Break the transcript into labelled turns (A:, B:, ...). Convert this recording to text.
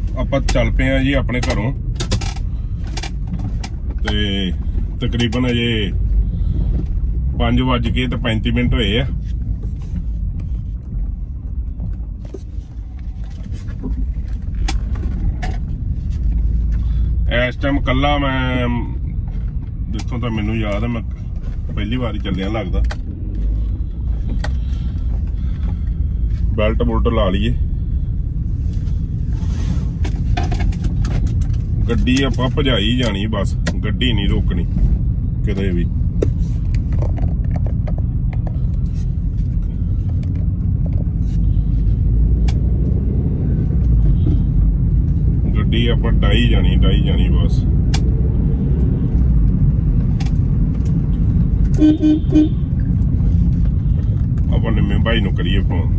A: ਆਪਾਂ ਚੱਲ ਪਏ ਆ ਜੀ ਆਪਣੇ ਘਰੋਂ ਤੇ ਤਕਰੀਬਨ ਅਜੇ 5:35 ਹੋਏ ਆ। ਇਸ ਟਾਈਮ ਕੱਲਾ ਮੈਂ ਜਿੱਥੋਂ ਤਾਂ ਮੈਨੂੰ ਯਾਦ ਹੈ ਮੈਂ ਪਹਿਲੀ ਵਾਰੀ ਚੱਲਿਆ ਲੱਗਦਾ। ਬੈਲਟ ਬੁਲਟ ਲਾ ਲਈਏ। ਗੱਡੀ ਆਪਾਂ ਭਜਾਈ ਜਾਣੀ ਬਸ, ਗੱਡੀ ਨਹੀਂ ਰੋਕਣੀ ਕਿਤੇ ਵੀ। ਗੱਡੀ ਆਪਾਂ ਡਾਈ ਜਾਣੀ ਬਸ। ਆਪਾਂ ਨਿੰਮੇ ਭਾਈ ਨੂੰ ਕਰੀਏ ਫੋਨ।